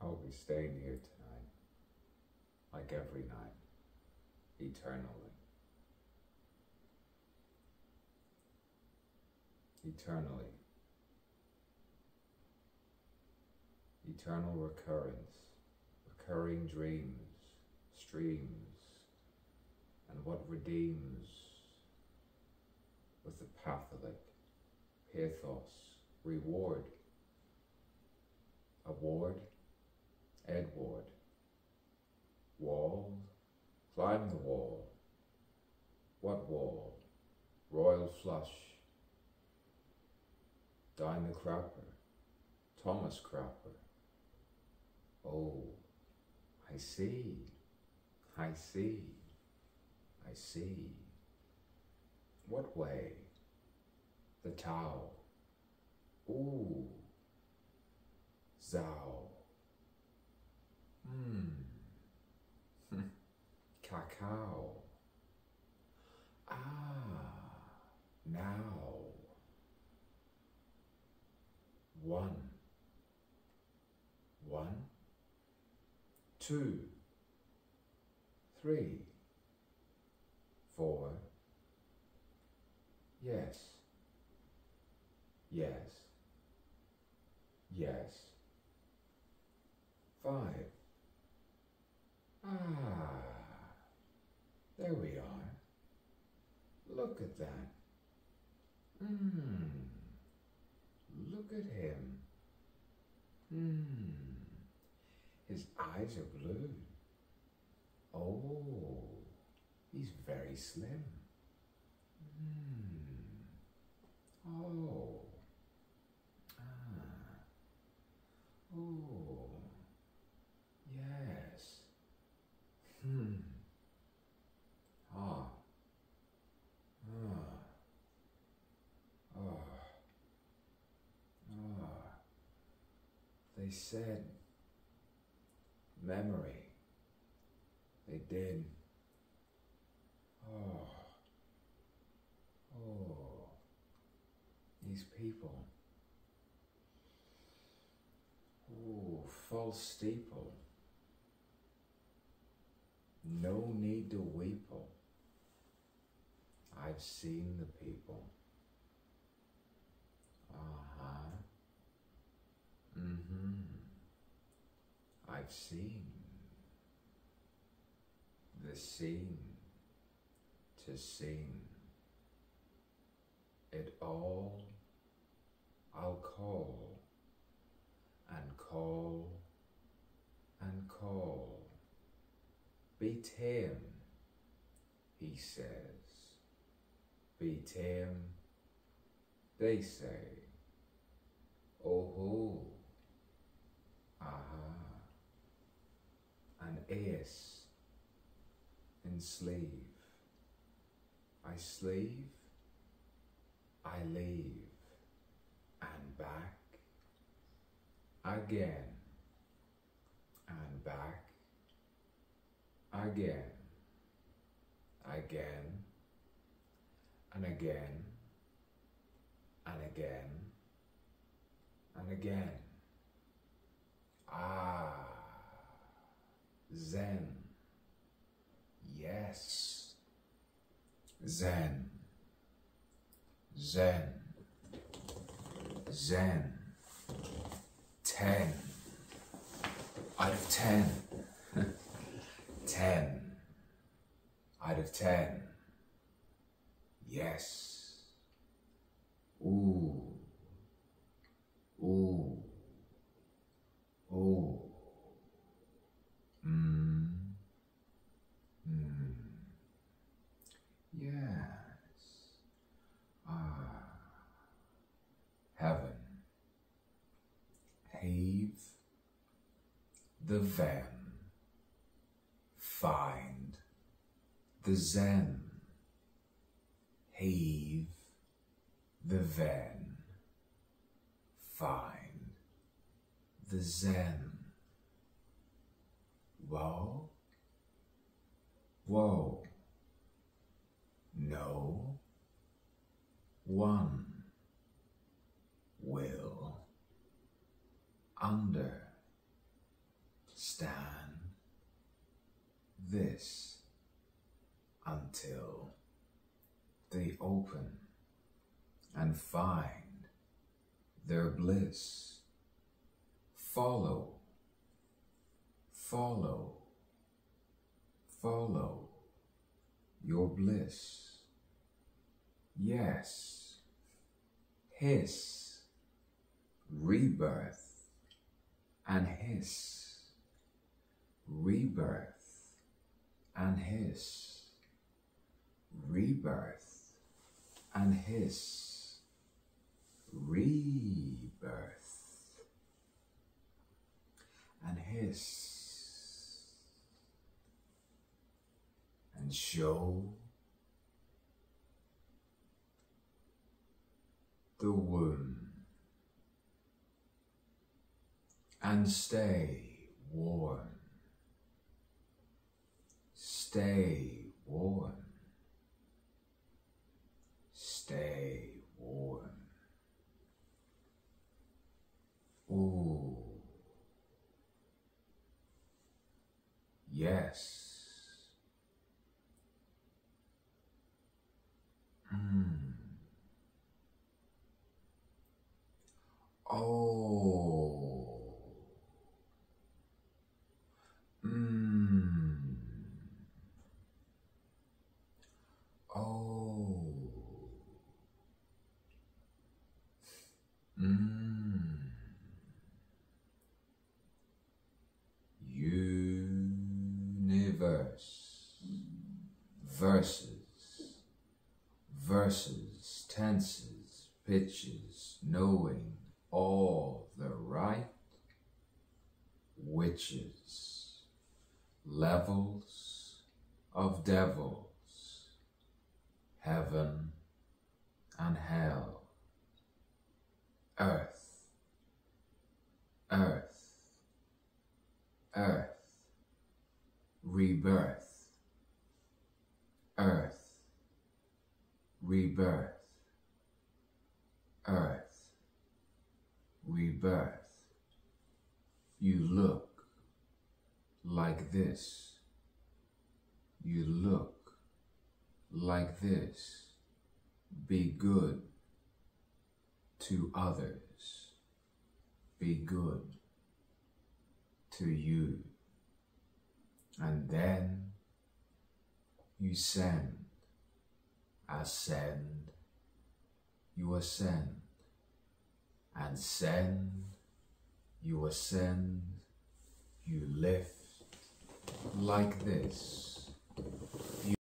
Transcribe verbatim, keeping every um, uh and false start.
I'll be staying here tonight, like every night, eternally. Eternally. Eternal recurrence, recurring dreams, streams, and what redeems with the Catholic pathos, reward, award, Edward, wall, climb the wall, what wall, royal flush, Dinah Crapper, Thomas Crapper, oh, I see, I see, I see, what way, the Tao, ooh, Zao, hmm, cacao, ah, now, one, one, two, three, four, yes, yes, yes, five, ah, there we are, look at that, mmm, look at him, mmm, his eyes are blue, oh, he's very slim, mmm, oh, ah, oh, yes, hmm, ah, ah, ah, ah, they said memory, they did, oh, oh, these people, oh, false steeple, no need to weeple, I've seen the people, uh-huh, mm-hmm, I've seen the scene to scene, it all I'll call and call and call, be tame, he says, be tame, they say, oh-ho, aha, an ace in sleeve, I sleeve, I leave, and back, again, and back, again, again, and again, and again, and again, ah, Zen, yes, Zen, Zen, Zen, ten, out of ten, ten, out of ten, yes, ooh, ooh, ooh, mm, mm, yes, ah, heaven, heave the van, find the Zen, heave the van, find the Zen, whoa, whoa, no, one, will, under, understand this until they open and find their bliss. Follow, follow, follow your bliss. Yes, hiss, rebirth, and hiss, rebirth, and hiss, rebirth, and hiss, rebirth, and hiss, and show the womb, and stay warm, stay warm, stay warm. Ooh, yes. Mm. Oh. Mm. Oh. Mm. Universe. Verses. Verses, tenses, pitches, knowing all the right witches, levels of devils, heaven and hell, earth, earth, earth, rebirth, earth, rebirth, earth, rebirth. You look like this. You look like this. Be good to others. Be good to you. And then you send. Ascend. You ascend. And send. You ascend, you lift like this.